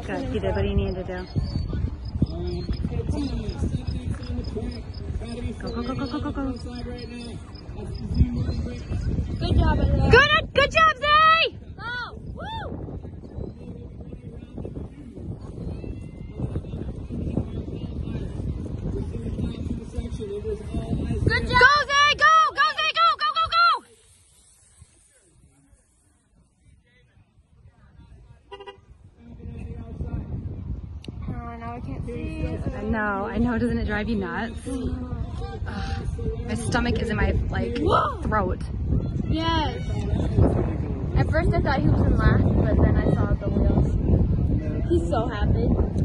Good. He did what he needed to do. Go, go, go, go, go, go, go. Good job, Zay. Good job, Zay! Go! Woo! Good job! Go, Zay! Go! Go, Zay! Go! Go, go, go! Now I can't see it. I know. Doesn't it drive you nuts? Ugh. My stomach is in my, like, throat. Yes. At first I thought he was in last, but then I saw the wheels. He's so happy.